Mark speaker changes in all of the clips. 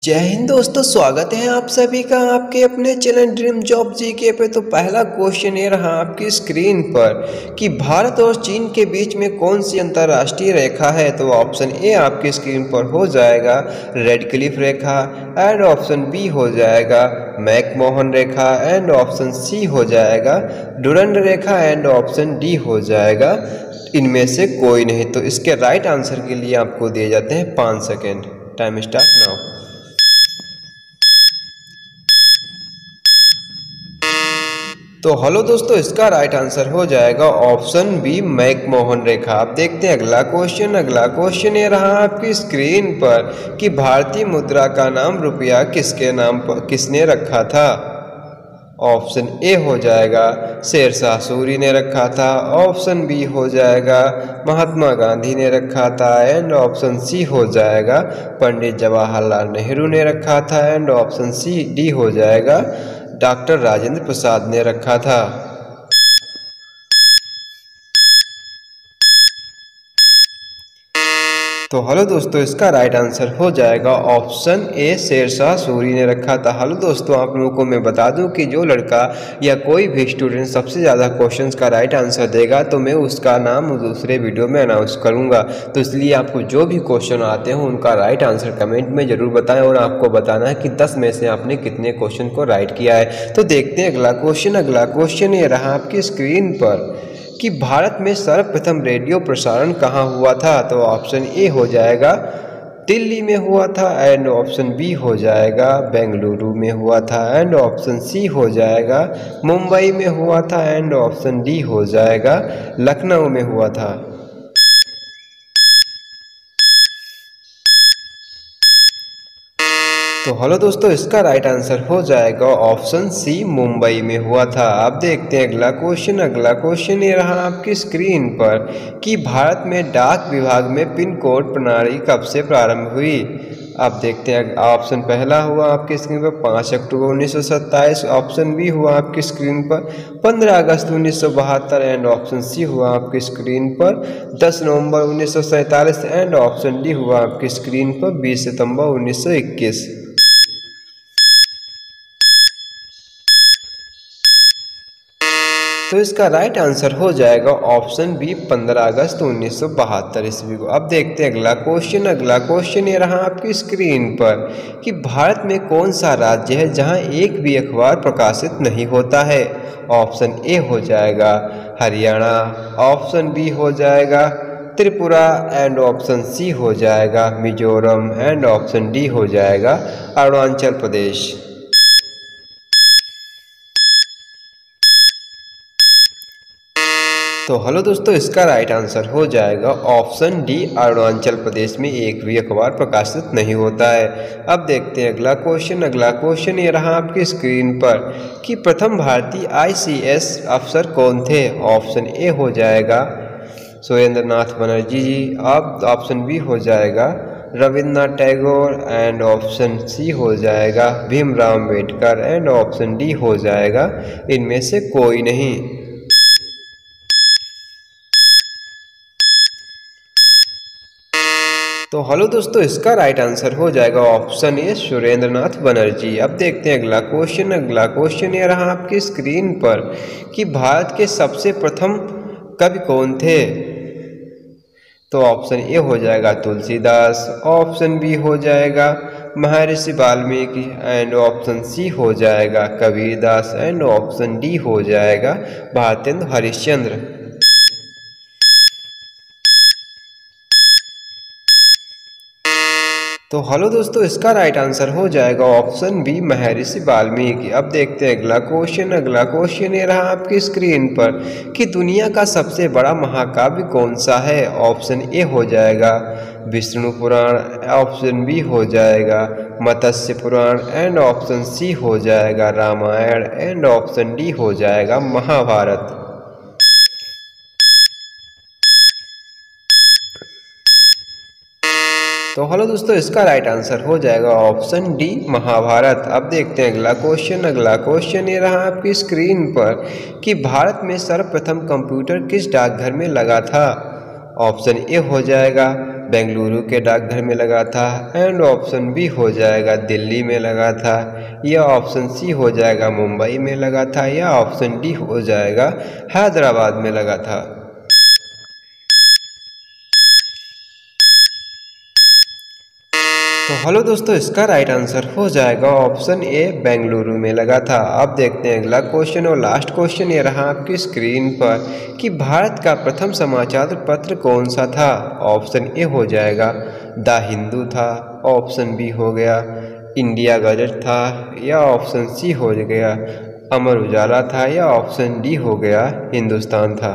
Speaker 1: जय हिंद दोस्तों, स्वागत है आप सभी का आपके अपने चैनल ड्रीम जॉब जीके पे। तो पहला क्वेश्चन ये रहा आपकी स्क्रीन पर कि भारत और चीन के बीच में कौन सी अंतर्राष्ट्रीय रेखा है। तो ऑप्शन ए आपकी स्क्रीन पर हो जाएगा रेड क्लिफ रेखा, एंड ऑप्शन बी हो जाएगा मैकमोहन रेखा, एंड ऑप्शन सी हो जाएगा डुरंड रेखा, एंड ऑप्शन डी हो जाएगा इनमें से कोई नहीं। तो इसके राइट आंसर के लिए आपको दिए जाते हैं 5 सेकेंड। Time start now. तो हेलो दोस्तों, इसका राइट आंसर हो जाएगा ऑप्शन बी मैकमोहन रेखा। आप देखते हैं अगला क्वेश्चन ये रहा आपकी स्क्रीन पर कि भारतीय मुद्रा का नाम रुपया किसके नाम पर किसने रखा था। ऑप्शन ए हो जाएगा शेरशाह सूरी ने रखा था, ऑप्शन बी हो जाएगा महात्मा गांधी ने रखा था, एंड ऑप्शन सी हो जाएगा पंडित जवाहरलाल नेहरू ने रखा था, एंड ऑप्शन सी डी हो जाएगा डॉक्टर राजेंद्र प्रसाद ने रखा था। तो हेलो दोस्तों, इसका राइट आंसर हो जाएगा ऑप्शन ए शेरशाह सूरी ने रखा था। हेलो दोस्तों, आप लोगों को मैं बता दूं कि जो लड़का या कोई भी स्टूडेंट सबसे ज़्यादा क्वेश्चंस का राइट आंसर देगा तो मैं उसका नाम दूसरे वीडियो में अनाउंस करूंगा। तो इसलिए आपको जो भी क्वेश्चन आते हो उनका राइट आंसर कमेंट में ज़रूर बताएं, और आपको बताना है कि 10 में से आपने कितने क्वेश्चन को राइट किया है। तो देखते हैं अगला क्वेश्चन ये रहा आपकी स्क्रीन पर कि भारत में सर्वप्रथम रेडियो प्रसारण कहाँ हुआ था। तो ऑप्शन ए हो जाएगा दिल्ली में हुआ था, एंड ऑप्शन बी हो जाएगा बेंगलुरु में हुआ था, एंड ऑप्शन सी हो जाएगा मुंबई में हुआ था, एंड ऑप्शन डी हो जाएगा लखनऊ में हुआ था। तो हेलो दोस्तों, इसका राइट आंसर हो जाएगा ऑप्शन सी मुंबई में हुआ था। अब देखते हैं अगला क्वेश्चन ये रहा आपकी स्क्रीन पर कि भारत में डाक विभाग में पिन कोड प्रणाली कब से प्रारंभ हुई। अब देखते हैं, ऑप्शन पहला हुआ आपकी स्क्रीन पर 5 अक्टूबर 1927, ऑप्शन बी हुआ आपकी स्क्रीन पर 15 अगस्त 1972, एंड ऑप्शन सी हुआ आपकी स्क्रीन पर 10 नवंबर 1947, एंड ऑप्शन डी हुआ आपकी स्क्रीन पर 20 सितंबर 1921। तो इसका राइट आंसर हो जाएगा ऑप्शन बी 15 अगस्त 1972 ईस्वी को। अब देखते हैं अगला क्वेश्चन ये रहा आपकी स्क्रीन पर कि भारत में कौन सा राज्य है जहां एक भी अखबार प्रकाशित नहीं होता है। ऑप्शन ए हो जाएगा हरियाणा, ऑप्शन बी हो जाएगा त्रिपुरा, एंड ऑप्शन सी हो जाएगा मिजोरम, एंड ऑप्शन डी हो जाएगा अरुणाचल प्रदेश। तो हेलो दोस्तों, इसका राइट आंसर हो जाएगा ऑप्शन डी अरुणाचल प्रदेश में एक भी अखबार प्रकाशित नहीं होता है। अब देखते हैं अगला क्वेश्चन ये रहा आपकी स्क्रीन पर कि प्रथम भारतीय ICS अफसर कौन थे। ऑप्शन ए हो जाएगा सुरेंद्र नाथ बनर्जी जी, अब ऑप्शन बी हो जाएगा Rabindranath Tagore, and option C हो जाएगा Bhimrao Ambedkar, and option D हो जाएगा इनमें से कोई नहीं। तो हेलो दोस्तों, इसका राइट आंसर हो जाएगा ऑप्शन ए सुरेंद्र नाथ बनर्जी। अब देखते हैं अगला क्वेश्चन ये रहा आपकी स्क्रीन पर कि भारत के सबसे प्रथम कवि कौन थे। तो ऑप्शन ए हो जाएगा तुलसीदास, ऑप्शन बी हो जाएगा महर्षि वाल्मीकि, एंड ऑप्शन सी हो जाएगा कबीरदास, एंड ऑप्शन डी हो जाएगा भारतेंदु हरिश्चंद्र। तो हेलो दोस्तों, इसका राइट आंसर हो जाएगा ऑप्शन बी महर्षि वाल्मीकि। अब देखते हैं अगला क्वेश्चन ये रहा आपकी स्क्रीन पर कि दुनिया का सबसे बड़ा महाकाव्य कौन सा है। ऑप्शन ए हो जाएगा विष्णु पुराण, ऑप्शन बी हो जाएगा मत्स्य पुराण, एंड ऑप्शन सी हो जाएगा रामायण, एंड ऑप्शन डी हो जाएगा महाभारत। तो हेलो दोस्तों, इसका राइट आंसर हो जाएगा ऑप्शन डी महाभारत। अब देखते हैं अगला क्वेश्चन ये रहा आपकी स्क्रीन पर कि भारत में सर्वप्रथम कंप्यूटर किस डाकघर में लगा था। ऑप्शन ए हो जाएगा बेंगलुरु के डाकघर में लगा था। एंड ऑप्शन बी हो जाएगा दिल्ली में लगा था, या ऑप्शन सी हो जाएगा मुंबई में लगा था, या ऑप्शन डी हो जाएगा हैदराबाद में लगा था। तो हेलो दोस्तों, इसका राइट आंसर हो जाएगा ऑप्शन ए बेंगलुरु में लगा था। अब देखते हैं अगला क्वेश्चन, और लास्ट क्वेश्चन ये रहा आपकी स्क्रीन पर कि भारत का प्रथम समाचार पत्र कौन सा था। ऑप्शन ए हो जाएगा द हिंदू था, ऑप्शन बी हो गया इंडिया गजट था, या ऑप्शन सी हो गया अमर उजाला था, या ऑप्शन डी हो गया हिंदुस्तान था।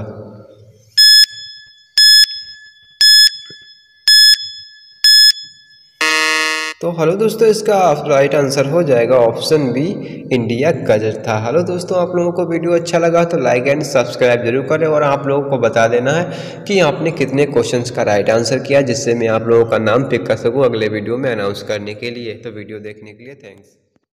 Speaker 1: तो हेलो दोस्तों, इसका राइट आंसर हो जाएगा ऑप्शन बी इंडिया गजट था। हेलो दोस्तों, आप लोगों को वीडियो अच्छा लगा तो लाइक एंड सब्सक्राइब जरूर करें, और आप लोगों को बता देना है कि आपने कितने क्वेश्चंस का राइट आंसर किया, जिससे मैं आप लोगों का नाम पिक कर सकूं अगले वीडियो में अनाउंस करने के लिए। तो वीडियो देखने के लिए थैंक्स।